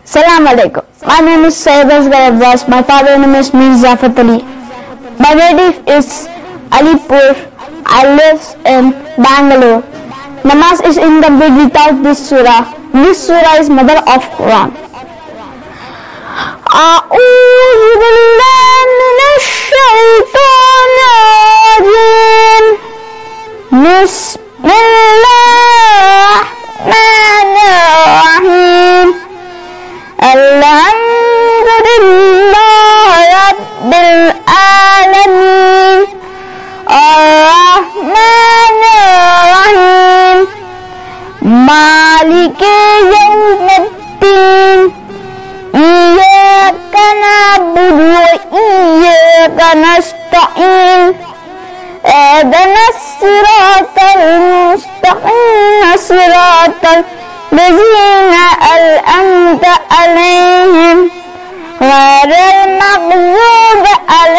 Assalamu-Alaikum. My name is Syed Asgar Abbas. My father's name is Ziafath. My native is Alipur. I live in Bangalore. Namaz is incomplete without this surah. This surah is mother of Quran. أعوذ بالله من الشيطان الرجيم. بسم الله الرحمن الرحيم. الحمد لله رب العالمين الرحمن الرحيم مالك يوم الدين إياك نعبد وإياك نستعين اهدنا الصراط المستقيم صراط الذين أنعمت عليهم غير المغضوب عليهم